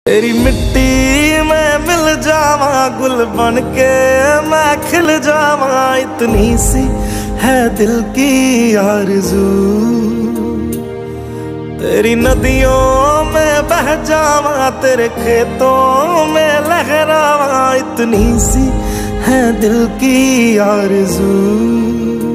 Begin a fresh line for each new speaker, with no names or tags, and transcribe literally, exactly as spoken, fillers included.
तेरी मिट्टी में मिल जावा, गुल बन के मैं खिल जावा, इतनी सी है दिल की आरज़ू। तेरी नदियों में बह जावा, तेरे खेतों में लहरावा, इतनी सी है दिल की आरज़ू।